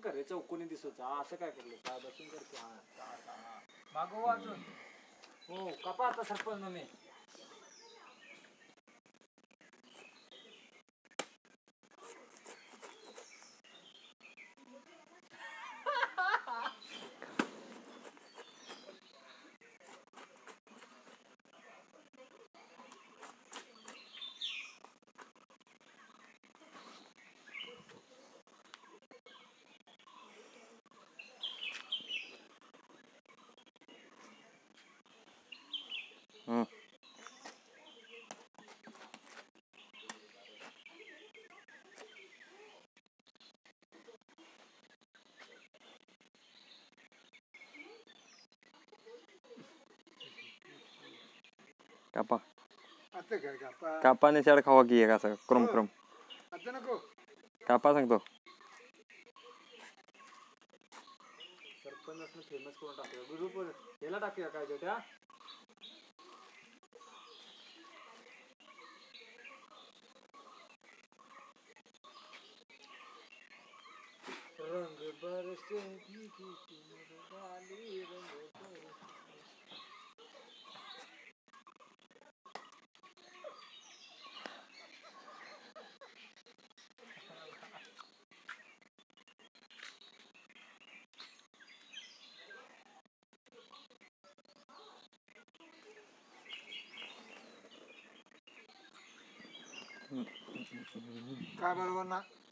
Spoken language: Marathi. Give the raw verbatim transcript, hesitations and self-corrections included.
कर रे चौकोनी दिसत असं काय करलं का बसून करते हा मागो अजून हो कपा आता सरपंच मी कापा कापाने शाड खावा की एक असं क्रम क्रम कापा सांगतो सरपंच फेमस करून टाकूया ग्रुपवर याला टाकूया काय त्या रंग बरसे भीगी तुम डाली रंग बरसे काय बरोबर ना